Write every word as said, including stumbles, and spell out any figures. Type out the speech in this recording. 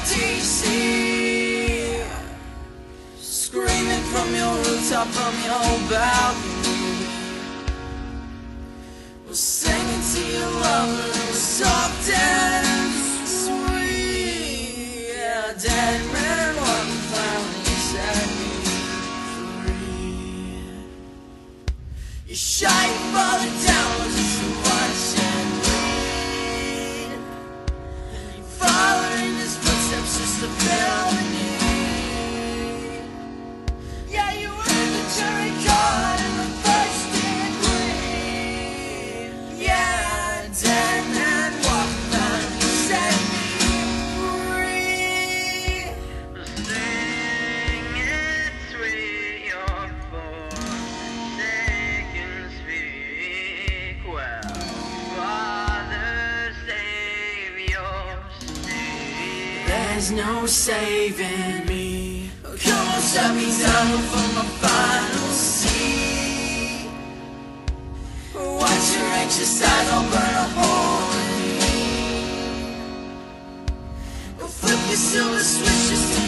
D C, screaming from your rooftop, from your balcony. We're singing to your lover, it was soft and sweet. Yeah, dead man walking finally set me free. You shot your father down, was just to watch and bleed, and you followed in his footsteps just to fill the need. Yeah, you were the jury caught in the first degree. Yeah, dead man walking finally set me free. Sing it sweet, your forsaken speak well. Father, save your sleep. There's no saving me. Come on, shut me down for my final seat. Watch your anxious eyes, I'll burn a hole in me. Go flip your silver switch just to